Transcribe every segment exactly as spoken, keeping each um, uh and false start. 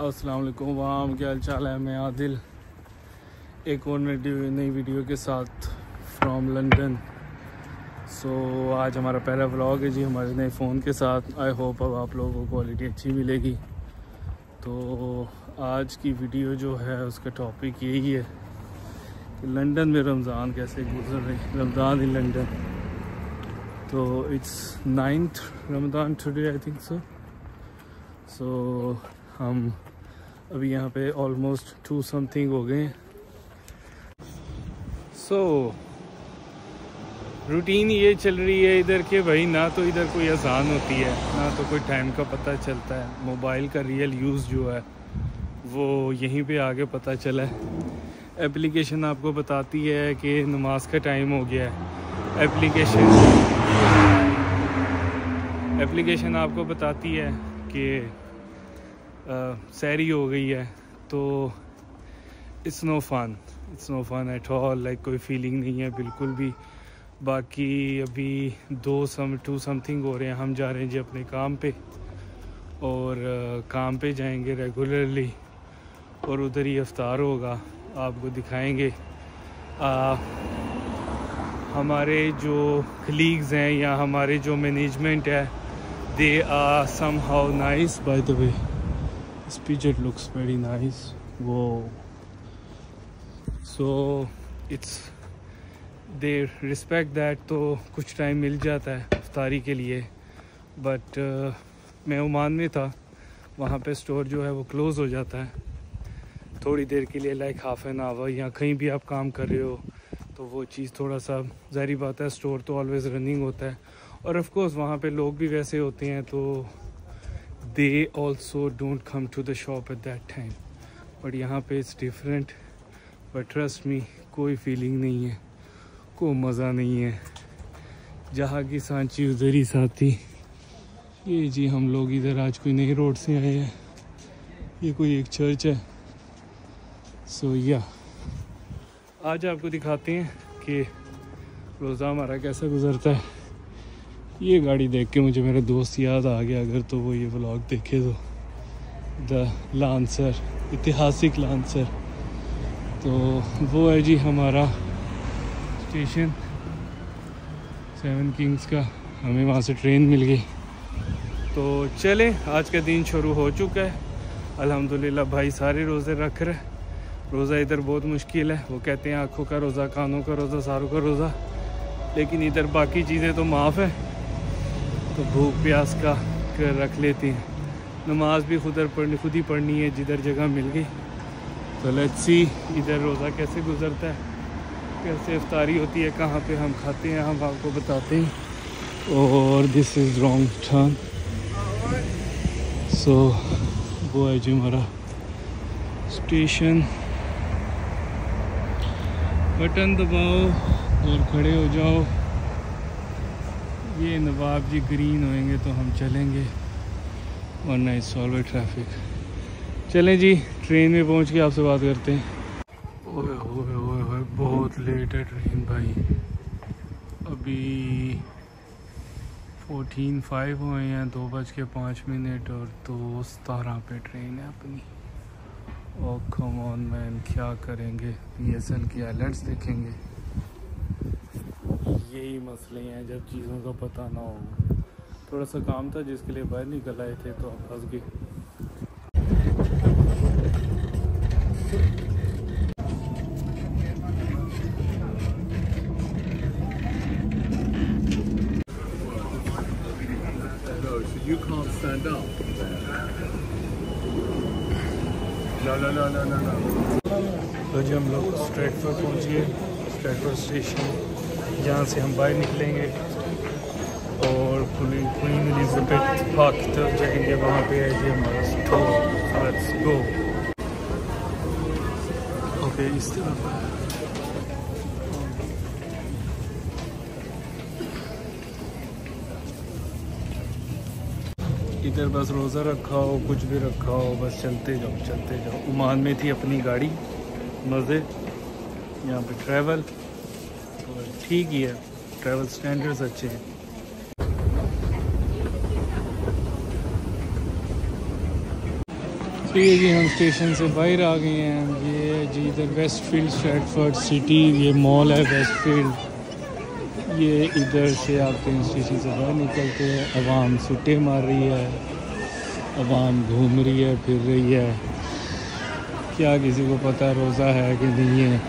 अस्सलाम वालेकुम वाम, क्या हाल चाल है। मैं आदिल एक और नई वीडियो के साथ फ्रॉम लंदन। सो आज हमारा पहला व्लॉग है जी हमारे नए फ़ोन के साथ। आई होप अब आप लोगों को क्वालिटी अच्छी मिलेगी। तो आज की वीडियो जो है उसका टॉपिक यही है कि लंदन में रमज़ान कैसे गुजर रही, रमज़ान इन लंदन। तो it's ninth Ramzan today I think so. So हम अभी यहाँ पे ऑलमोस्ट टू समथिंग हो गए। सो रूटीन ये चल रही है इधर के भाई, ना तो इधर कोई आसान होती है ना तो कोई टाइम का पता चलता है। मोबाइल का रियल यूज़ जो है वो यहीं पे आगे पता चला है। एप्लीकेशन आपको बताती है कि नमाज का टाइम हो गया है। एप्लीकेशन एप्लीकेशन आपको बताती है कि सैरी हो गई है। तो it's no fun, it's no fun at all. Like कोई फीलिंग नहीं है बिल्कुल भी। बाकी अभी दो सम टू समथिंग हो रहे हैं। हम जा रहे हैं जी अपने काम पे और uh, काम पे जाएंगे रेगुलरली और उधर ही इफ्तार होगा, आपको दिखाएंगे। uh, हमारे जो कलीग्स हैं या हमारे जो मैनेजमेंट है, they are somehow nice. By the way this picture looks very nice. Whoa. So it's they respect that। तो कुछ टाइम मिल जाता है इफ्तारी के लिए। बट uh, मैं ओमान में था, वहाँ पे स्टोर जो है वो क्लोज़ हो जाता है थोड़ी देर के लिए, लाइक हाफ एन आवर। या कहीं भी आप काम कर रहे हो तो वो चीज़ थोड़ा सा ज़ाहिर बात है, स्टोर तो ऑलवेज़ रनिंग होता है और ऑफ कोर्स वहाँ पे लोग भी वैसे होते हैं तो they also don't come to the shop at that time। but यहाँ पे it's different। but trust me, कोई feeling नहीं है, कोई मज़ा नहीं है। जहाँ की सांची उधर ही साथी। ये जी हम लोग इधर आज कोई नई रोड से आए हैं। ये कोई एक चर्च है। सो so, या yeah। आज आपको दिखाते हैं कि रोज़ा हमारा कैसा गुजरता है। ये गाड़ी देख के मुझे मेरा दोस्त याद आ गया, अगर तो वो ये व्लॉग देखे तो। द लांसर, ऐतिहासिक लांसर। तो वो है जी हमारा स्टेशन सेवन किंग्स का। हमें वहाँ से ट्रेन मिल गई। तो चले, आज का दिन शुरू हो चुका है अल्हम्दुलिल्लाह। भाई सारे रोज़े रख रहे। रोज़ा इधर बहुत मुश्किल है। वो कहते हैं आँखों का रोज़ा, कानों का रोज़ा, सारों का रोज़ा, लेकिन इधर बाकी चीज़ें तो माफ़ है। तो भूख प्यास का कर रख लेते हैं। नमाज भी खुद पढ़नी खुद ही पढ़नी है जिधर जगह मिल गई। तो लेट्स सी इधर रोज़ा कैसे गुजरता है, कैसे इफ्तारी होती है, कहाँ पे हम खाते हैं, हम आपको बताते हैं। और this is wrong turn. So वो है जी हमारा स्टेशन। बटन दबाओ और खड़े हो जाओ। ये नवाब जी ग्रीन होएंगे तो हम चलेंगे, वरना इस सॉल्व ट्रैफिक। चलें जी, ट्रेन में पहुंच के आपसे बात करते हैं। ओए ओए ओए ओए बहुत लेट है ट्रेन भाई। अभी फोर्टीन फाइव हुए हैं, दो बज के पाँच मिनट और दो सतारह पे ट्रेन है अपनी। ओ कम ऑन मैन, क्या करेंगे? पी एस एल की आइलेट्स देखेंगे। यही मसले हैं जब चीज़ों का पता ना हो। थोड़ा सा काम था जिसके लिए बाहर निकल आए थे तो आप फंस गए। You can't stand up. No, no, no, no, no, no. तो जी हम लोग स्ट्रेटफोर्ड पहुँच गए, स्ट्रेटफोर्ड स्टेशन। यहाँ से हम बाहर निकलेंगे और क्वीन एलिजाबेथ पार्क की तरफ जाएंगे। वहाँ पे है जी हमारा स्टोर। Let's go. ओके, इस तरफ इधर बस रोज़ा रखा हो, कुछ भी रखा हो, बस चलते जाओ चलते जाओ। ओमान में थी अपनी गाड़ी, मज़े। यहाँ पे ट्रैवल तो ठीक ही है, ट्रैवल स्टैंडर्ड्स अच्छे हैं। ये जी हम स्टेशन से बाहर आ गए हैं। ये जी इधर वेस्टफील्ड स्ट्रैटफोर्ड सिटी, ये मॉल है वेस्टफील्ड। ये इधर से आपके स्टेशन से बाहर निकलते हैं, आवाम सुट्टे मार रही है, आवाम घूम रही है, फिर रही है। क्या किसी को पता रोज़ा है कि नहीं है।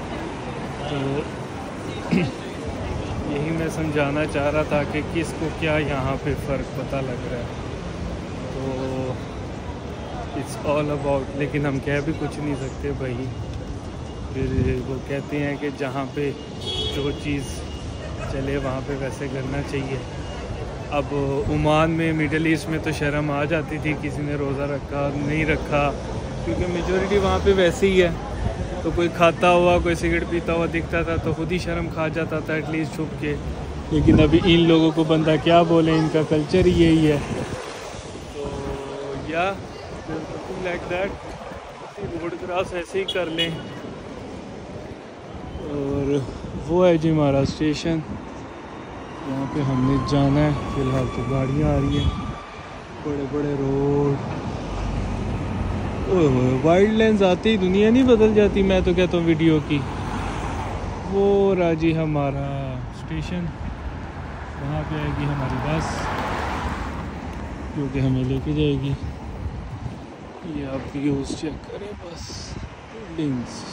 तो यही मैं समझाना चाह रहा था कि किसको क्या यहाँ पे फ़र्क पता लग रहा है। तो इट्स ऑल अबाउट, लेकिन हम कह भी कुछ नहीं सकते भाई। फिर वो कहते हैं कि जहाँ पे जो चीज़ चले वहाँ पे वैसे करना चाहिए। अब ओमान में, मिडल ईस्ट में तो शर्म आ जाती थी किसी ने रोज़ा रखा नहीं रखा, क्योंकि मेजॉरिटी वहाँ पे वैसे ही है। तो कोई खाता हुआ, कोई सिगरेट पीता हुआ दिखता था तो खुद ही शर्म खा जाता था एटलीस्ट छुप के। लेकिन अभी इन लोगों को बंदा क्या बोले, इनका कल्चर ही यही है। तो या लाइक दैट, रोड क्रॉस ऐसे ही कर लें। और वो है जी हमारा स्टेशन, यहाँ पे हमने जाना है। फ़िलहाल तो गाड़ियाँ आ रही हैं, बड़े बड़े रोड। ओह, वाइल्ड लाइन्स आती ही दुनिया नहीं बदल जाती, मैं तो कहता हूँ वीडियो की। वो राजी हमारा स्टेशन, वहाँ पे आएगी हमारी बस जो कि हमें लेके जाएगी। ये आप व्यूज़ चेक करें बस, बिल्डिंग्स।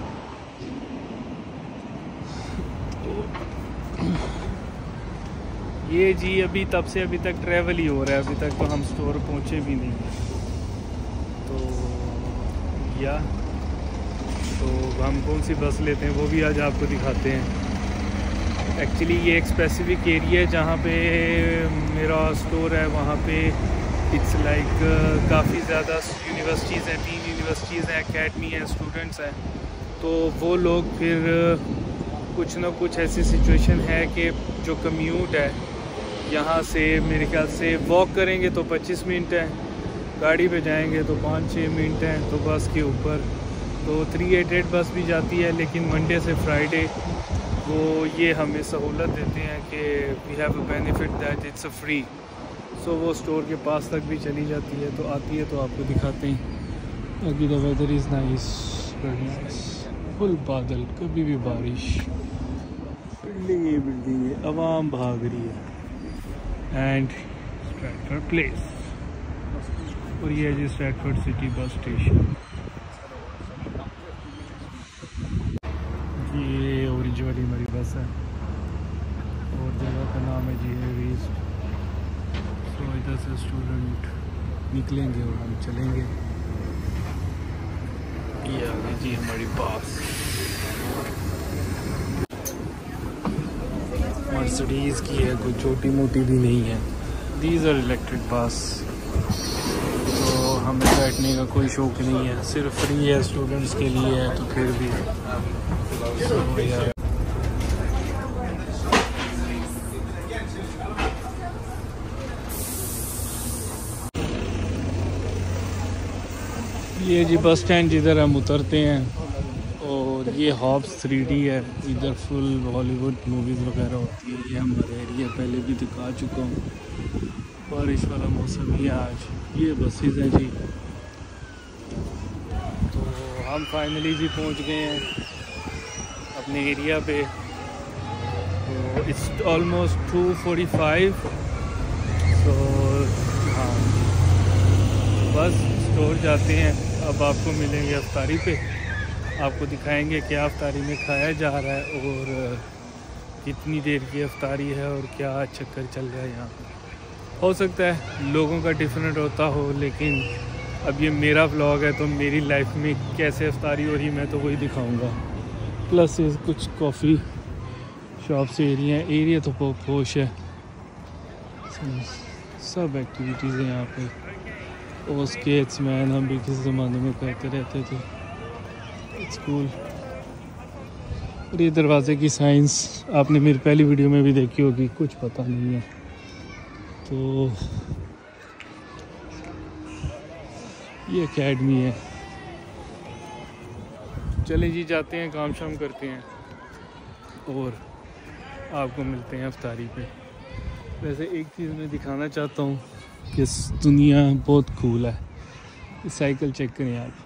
ये जी अभी तब से अभी तक ट्रैवल ही हो रहा है, अभी तक तो हम स्टोर पहुँचे भी नहीं। तो या तो हम कौन सी बस लेते हैं वो भी आज आपको दिखाते हैं। एक्चुअली ये एक स्पेसिफिक एरिया है जहाँ पे मेरा स्टोर है। वहाँ पे इट्स लाइक like, काफ़ी ज़्यादा यूनिवर्सिटीज़ हैं, तीन यूनिवर्सिटीज़ हैं, एकेडमी हैं, स्टूडेंट्स हैं। तो वो लोग फिर कुछ ना कुछ ऐसी सिचुएशन है कि जो कम्यूट है यहाँ से, मेरे ख्याल से वॉक करेंगे तो पच्चीस मिनट है, गाड़ी पे जाएंगे तो पाँच छः मिनट हैं। तो बस के ऊपर तो थ्री एट एट बस भी जाती है, लेकिन मंडे से फ्राइडे वो ये हमें सहूलत देते हैं कि we have a benefit that it's a free. So वो स्टोर के पास तक भी चली जाती है, तो आती है तो आपको दिखाते हैं। बाकी the weather is nice, very nice, full बादल, कभी भी बारिश, बिल्डिंग ही बिल्डिंग है, आवाम भाग रही है। एंड स्ट्रैटफोर्ड प्लेस, और ये है जी स्ट्रैटफोर्ड सिटी बस स्टेशन। ये ऑरेंज वाली हमारी बस है और जगह का नाम है जी हेवीज। तो इधर से स्टूडेंट निकलेंगे और हम चलेंगे। ये आ गई जी हमारी बस, मर्सिडीज़ की है, कोई छोटी मोटी भी नहीं है। दीज आर इलेक्ट्रिक बस, तो हमें बैठने का कोई शौक नहीं है, सिर्फ फ्री है, स्टूडेंट्स के लिए है। तो फिर भी so, यार ये जी बस स्टैंड जिधर हम उतरते हैं। और ये हॉब्स थ्री डी है, इधर फुल हॉलीवुड मूवीज़ वगैरह होती है। ये हमारा एरिया पहले भी दिखा चुका हूँ। बारिश वाला मौसम ही आज। ये बसेस हैं जी। तो हम फाइनली जी पहुँच गए हैं अपने एरिया पे। तो it's almost two forty five. तो हाँ, बस स्टोर जाते हैं। अब आपको मिलेंगे अफ्तारी पे, आपको दिखाएंगे क्या अफ्तारी में खाया जा रहा है और कितनी देर की अफ्तारी है और क्या चक्कर चल रहा है यहाँ पर। हो सकता है लोगों का डिफरेंट होता हो, लेकिन अब ये मेरा व्लॉग है तो मेरी लाइफ में कैसे अफ्तारी हो रही मैं तो वही दिखाऊंगा। प्लस कुछ कॉफ़ी शॉप्स एरिया एरिया तो बहुत पोश है, सब एक्टिविटीज़ हैं यहाँ पे। और स्केट्स मैन हम भी किसी ज़माने में करते रहते थे, स्कूल। और ये दरवाज़े की साइंस आपने मेरी पहली वीडियो में भी देखी होगी, कुछ पता नहीं है। तो ये एकेडमी है। चले जी जाते हैं, काम शाम करते हैं और आपको मिलते हैं अफ्तारी पे। वैसे एक चीज़ मैं दिखाना चाहता हूँ कि दुनिया बहुत कूल है। साइकिल चेक करें आप,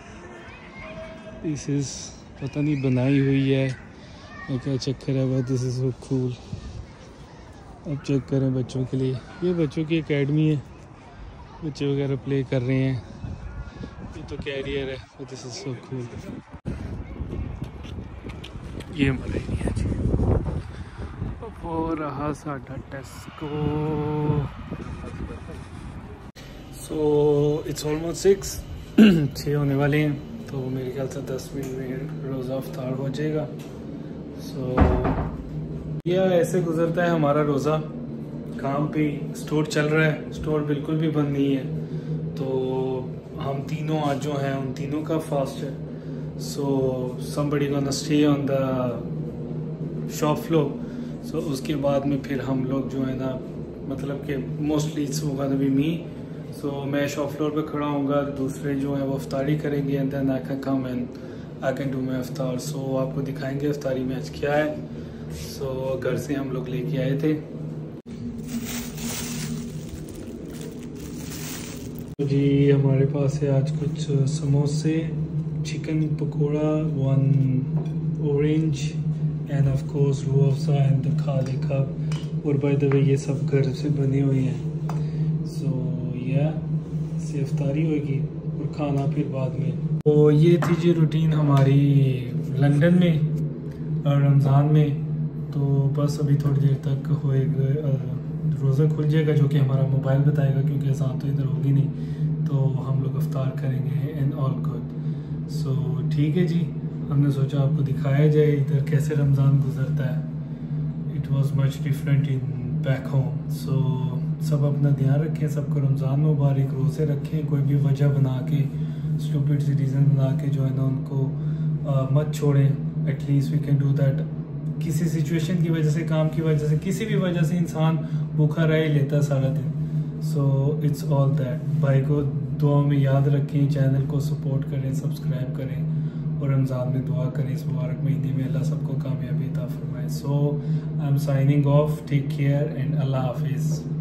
दिस इज़ पता नहीं बनाई हुई है और क्या चक्कर है, but this is so cool. अब चेक करें बच्चों के लिए, ये बच्चों की एकेडमी है, बच्चे वगैरह प्ले कर रहे हैं, ये तो कैरियर है, but this is so cool. ये हमारा एरिया जी, हो रहा साडा Tesco. So it's almost six, छः होने वाले हैं, तो मेरे ख्याल से दस मिनट में रोज़ा अफ्तार हो जाएगा। सो so, यह ऐसे गुजरता है हमारा रोज़ा, काम पे स्टोर चल रहा है, स्टोर बिल्कुल भी बंद नहीं है, तो हम तीनों आज जो हैं उन तीनों का फास्ट है। So somebody gonna stay on the shop floor, so उसके बाद में फिर हम लोग जो है ना, मतलब कि mostly it's gonna be me, so मैं शॉप फ्लोर पे खड़ा होऊंगा, दूसरे जो है वो अफ्तारी करेंगे, and then I can come and I can do my अफ्तार। सो आपको दिखाएंगे अफ्तारी में आज क्या है। सो so, घर से हम लोग लेके आए थे जी, हमारे पास है आज कुछ समोसे, chicken pakora, one orange and of course Rooh Afza and the खाली कप, और बाय द वे ये सब घर से बने हुए हैं। सो या से अफ्तारी होगी और खाना फिर बाद में। तो ये थी जी रूटीन हमारी लंदन में रमज़ान में। तो बस अभी थोड़ी देर तक होएगा, रोज़ा खुल जाएगा, जो कि हमारा मोबाइल बताएगा, क्योंकि अज़ान तो इधर होगी नहीं, तो हम लोग अफ्तार करेंगे एंड ऑल गुड। सो ठीक है जी, हमने सोचा आपको दिखाया जाए इधर कैसे रमज़ान गुजरता है। It was much different in back home. So सब अपना ध्यान रखें, सबको रमज़ान मुबारक, रोज़े रखें, कोई भी वजह बना के, स्टूपिड सी रीज़न बना के जो है ना उनको आ, मत छोड़ें। At least we can do that. किसी सिचुएशन की वजह से, काम की वजह से, किसी भी वजह से इंसान भूखा रह ही लेता है सारा दिन। So it's all that. भाई को दुआ में याद रखें, चैनल को सपोर्ट करें, सब्सक्राइब करें और रमज़ान में दुआ करें, इस मुबारक महीने में अल्लाह सबको कामयाबी अता फरमाए। So I am signing off, take care and Allah हाफिज़।